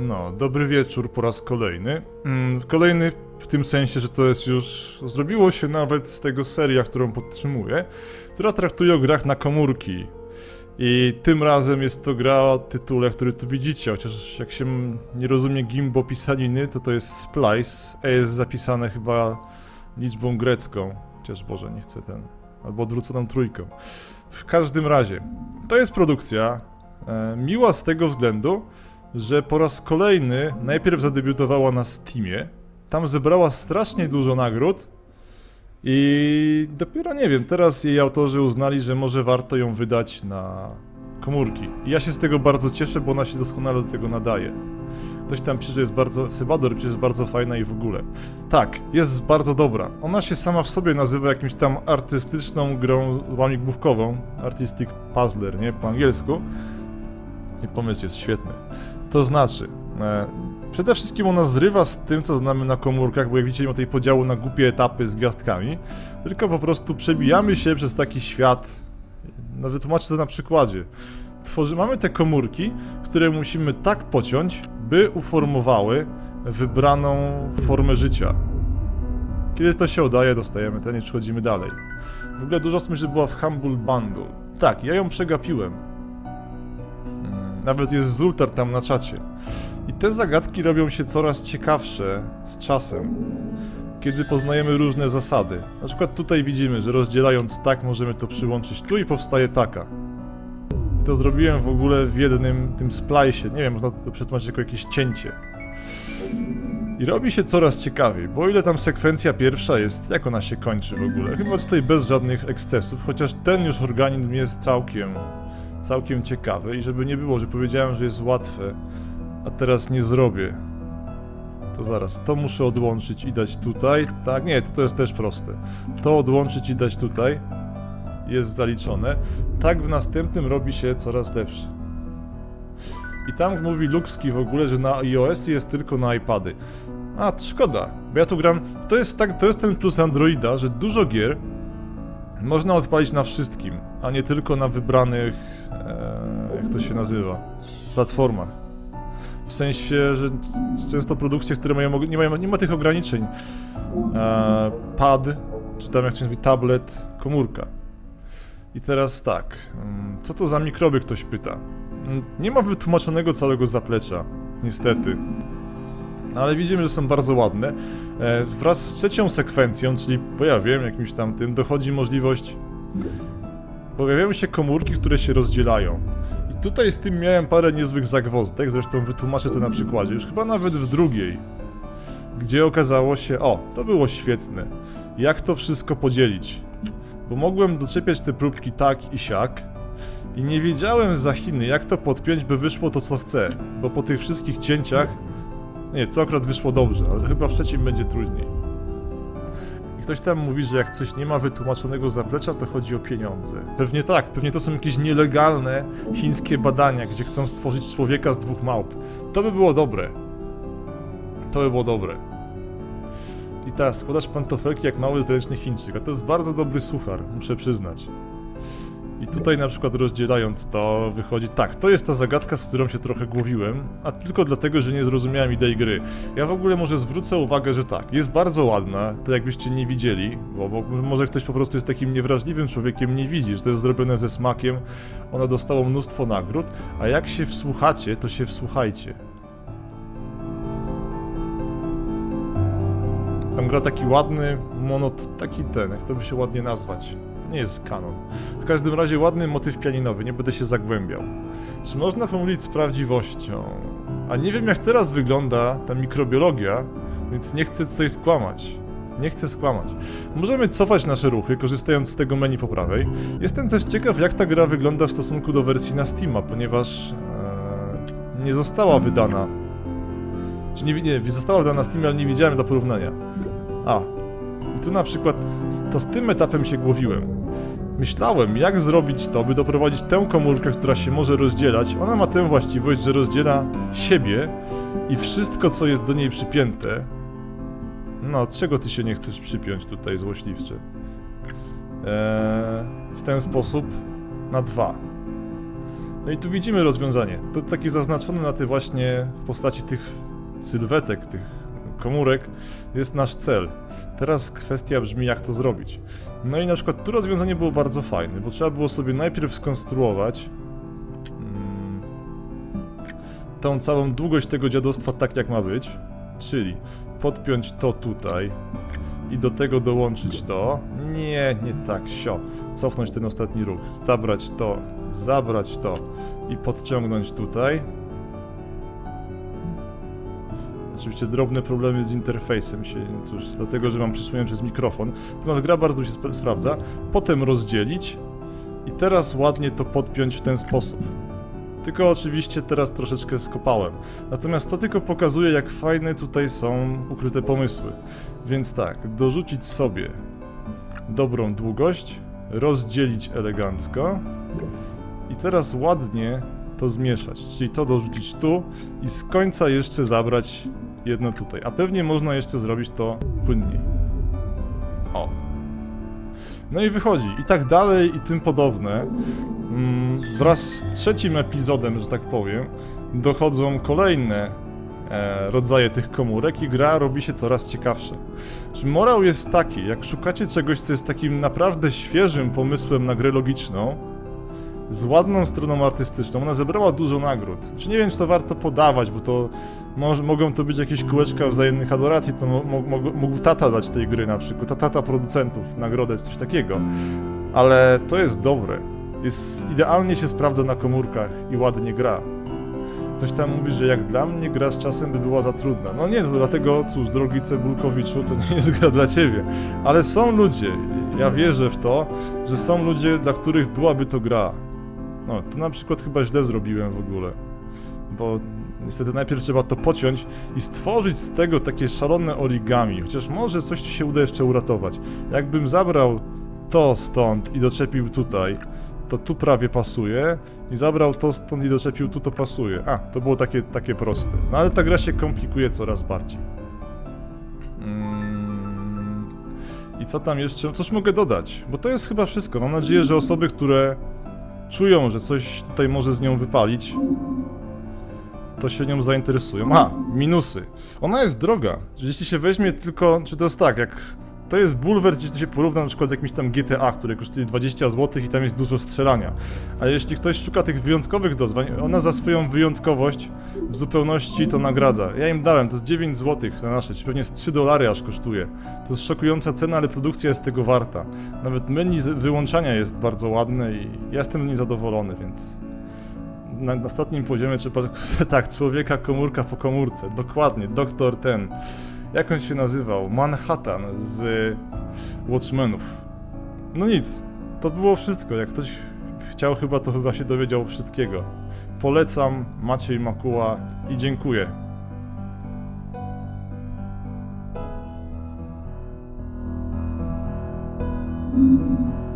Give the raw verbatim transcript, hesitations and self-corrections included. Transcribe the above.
No, dobry wieczór po raz kolejny. Mm, kolejny w tym sensie, że to jest już... Zrobiło się nawet z tego seria, którą podtrzymuję, która traktuje o grach na komórki. I tym razem jest to gra o tytule, który tu widzicie, chociaż jak się nie rozumie gimbo pisaniny, to to jest Splice, a jest zapisane chyba liczbą grecką. Chociaż Boże, nie chcę ten... Albo odwróconą trójką. W każdym razie, to jest produkcja e, miła z tego względu, że po raz kolejny najpierw zadebiutowała na Steamie, tam zebrała strasznie dużo nagród i dopiero, nie wiem, teraz jej autorzy uznali, że może warto ją wydać na komórki. I ja się z tego bardzo cieszę, bo ona się doskonale do tego nadaje. Ktoś tam pisze, że jest bardzo... Sebador pisze, że jest bardzo fajna i w ogóle. Tak, jest bardzo dobra. Ona się sama w sobie nazywa jakimś tam artystyczną grą łamigłówkową. Artistic Puzzler, nie? Po angielsku. I pomysł jest świetny. To znaczy... E, przede wszystkim ona zrywa z tym, co znamy na komórkach, bo jak widzicie, ma tutaj podziału na głupie etapy z gwiazdkami. Tylko po prostu przebijamy się przez taki świat. No wytłumaczę to na przykładzie. Tworzy, mamy te komórki, które musimy tak pociąć, by uformowały wybraną formę życia. Kiedy to się udaje, dostajemy ten i przechodzimy dalej. W ogóle dużo osób, że była w Humble Bundle. Tak, ja ją przegapiłem. Nawet jest Zultar tam na czacie. I te zagadki robią się coraz ciekawsze z czasem, kiedy poznajemy różne zasady. Na przykład tutaj widzimy, że rozdzielając tak możemy to przyłączyć tu i powstaje taka. I to zrobiłem w ogóle w jednym tym splice'ie. Nie wiem, można to przetłumaczyć jako jakieś cięcie. I robi się coraz ciekawiej, bo o ile tam sekwencja pierwsza jest, jak ona się kończy w ogóle? Chyba tutaj bez żadnych ekscesów, chociaż ten już organizm jest całkiem, całkiem ciekawy i żeby nie było, że powiedziałem, że jest łatwe, a teraz nie zrobię. To zaraz, to muszę odłączyć i dać tutaj. Tak, nie, to, to jest też proste. To odłączyć i dać tutaj. Jest zaliczone. Tak w następnym robi się coraz lepsze. I tam mówi Luxki w ogóle, że na iOS-y jest tylko na iPady. A, to szkoda, bo ja tu gram... To jest, tak, to jest ten plus Androida, że dużo gier można odpalić na wszystkim, a nie tylko na wybranych... E, jak to się nazywa? Platformach. W sensie, że często produkcje, które mają, nie, mają, nie ma tych ograniczeń. E, pad, czy tam jak to się mówi, tablet, komórka. I teraz tak, co to za mikroby, ktoś pyta. Nie ma wytłumaczonego całego zaplecza, niestety. Ale widzimy, że są bardzo ładne. E, wraz z trzecią sekwencją, czyli pojawieniem jakimś tam tym, dochodzi możliwość... Pojawiają się komórki, które się rozdzielają. I tutaj z tym miałem parę niezłych zagwozdek, zresztą wytłumaczę to na przykładzie, już chyba nawet w drugiej. Gdzie okazało się, o, to było świetne. Jak to wszystko podzielić? Bo mogłem doczepiać te próbki tak i siak i nie wiedziałem za Chiny, jak to podpiąć, by wyszło to, co chcę. Bo po tych wszystkich cięciach... Nie, to akurat wyszło dobrze, ale to chyba w trzecim będzie trudniej. I ktoś tam mówi, że jak coś nie ma wytłumaczonego zaplecza, to chodzi o pieniądze. Pewnie tak, pewnie to są jakieś nielegalne chińskie badania, gdzie chcą stworzyć człowieka z dwóch małp. To by było dobre. To by było dobre. I teraz składasz pantofelki jak mały zręczny Chińczyk, a to jest bardzo dobry suchar, muszę przyznać. I tutaj na przykład rozdzielając to wychodzi... Tak, to jest ta zagadka, z którą się trochę głowiłem, a tylko dlatego, że nie zrozumiałem idei gry. Ja w ogóle może zwrócę uwagę, że tak, jest bardzo ładna, to jakbyście nie widzieli, bo, bo może ktoś po prostu jest takim niewrażliwym człowiekiem, nie widzi, że to jest zrobione ze smakiem, ona dostała mnóstwo nagród, a jak się wsłuchacie, to się wsłuchajcie. Tam gra taki ładny monot, taki ten, jak to by się ładnie nazwać. To nie jest kanon. W każdym razie ładny motyw pianinowy, nie będę się zagłębiał. Czy można pomylić z prawdziwością? A nie wiem, jak teraz wygląda ta mikrobiologia, więc nie chcę tutaj skłamać. Nie chcę skłamać. Możemy cofać nasze ruchy, korzystając z tego menu po prawej. Jestem też ciekaw, jak ta gra wygląda w stosunku do wersji na Steama, ponieważ ee, nie została wydana. Czy nie, nie, została wydana na Steamie, ale nie widziałem do porównania. A, i tu na przykład to z tym etapem się głowiłem. Myślałem, jak zrobić to, by doprowadzić tę komórkę, która się może rozdzielać. Ona ma tę właściwość, że rozdziela siebie i wszystko, co jest do niej przypięte. No, czego ty się nie chcesz przypiąć tutaj, złośliwcze? Eee, w ten sposób na dwa. No i tu widzimy rozwiązanie. To takie zaznaczone na tej właśnie w postaci tych sylwetek, tych komórek jest nasz cel. Teraz kwestia brzmi, jak to zrobić. No i na przykład tu rozwiązanie było bardzo fajne, bo trzeba było sobie najpierw skonstruować hmm, tą całą długość tego dziadostwa tak, jak ma być, czyli podpiąć to tutaj i do tego dołączyć to. Nie, nie tak, sio. Cofnąć ten ostatni ruch, zabrać to, zabrać to i podciągnąć tutaj. Oczywiście drobne problemy z interfejsem się, cóż, dlatego, że mam przysłonięty przez mikrofon. Natomiast gra bardzo się sp sprawdza. Potem rozdzielić i teraz ładnie to podpiąć w ten sposób. Tylko oczywiście teraz troszeczkę skopałem. Natomiast to tylko pokazuje, jak fajne tutaj są ukryte pomysły. Więc tak, dorzucić sobie dobrą długość, rozdzielić elegancko i teraz ładnie to zmieszać, czyli to dorzucić tu i z końca jeszcze zabrać jedno tutaj, a pewnie można jeszcze zrobić to płynniej. O. No i wychodzi, i tak dalej, i tym podobne. Wraz z trzecim epizodem, że tak powiem, dochodzą kolejne e, rodzaje tych komórek i gra robi się coraz ciekawsza. Czy morał jest taki, jak szukacie czegoś, co jest takim naprawdę świeżym pomysłem na grę logiczną, z ładną stroną artystyczną, ona zebrała dużo nagród. Czy nie wiem, czy to warto podawać, bo to może, mogą to być jakieś kółeczka wzajemnych adoracji, to mógł tata dać tej gry na przykład, tata producentów nagrodę, czy coś takiego. Ale to jest dobre. Jest, idealnie się sprawdza na komórkach i ładnie gra. Ktoś tam mówi, że jak dla mnie gra z czasem by była za trudna. No nie, no dlatego, cóż, drogi Cebulkowiczu, to nie jest gra dla ciebie. Ale są ludzie, ja wierzę w to, że są ludzie, dla których byłaby to gra. No, to na przykład chyba źle zrobiłem w ogóle. Bo niestety najpierw trzeba to pociąć i stworzyć z tego takie szalone origami. Chociaż może coś ci się uda jeszcze uratować. Jakbym zabrał to stąd i doczepił tutaj, to tu prawie pasuje. I zabrał to stąd i doczepił tu, to pasuje. A, to było takie, takie proste. No ale ta gra się komplikuje coraz bardziej. Mm. I co tam jeszcze? Coś mogę dodać? Bo to jest chyba wszystko. Mam nadzieję, że osoby, które czują, że coś tutaj może z nią wypalić, to się nią zainteresują. A, minusy. Ona jest droga. Jeśli się weźmie tylko, czy to jest tak, jak to jest bulwer, jeśli to się porówna na przykład z jakimś tam G T A, które kosztuje dwadzieścia złotych i tam jest dużo strzelania. A jeśli ktoś szuka tych wyjątkowych dozwań, ona za swoją wyjątkowość w zupełności to nagradza. Ja im dałem, to jest dziewięć złotych na nasze, czyli pewnie z trzy dolary aż kosztuje. To jest szokująca cena, ale produkcja jest tego warta. Nawet menu wyłączania jest bardzo ładne i ja jestem niezadowolony, więc na ostatnim poziomie trzeba tak, człowieka komórka po komórce, dokładnie, doktor ten. Jak on się nazywał? Manhattan z Watchmenów. No nic, to było wszystko. Jak ktoś chciał chyba, to chyba się dowiedział wszystkiego. Polecam, Maciej Makuła i dziękuję. Thank you.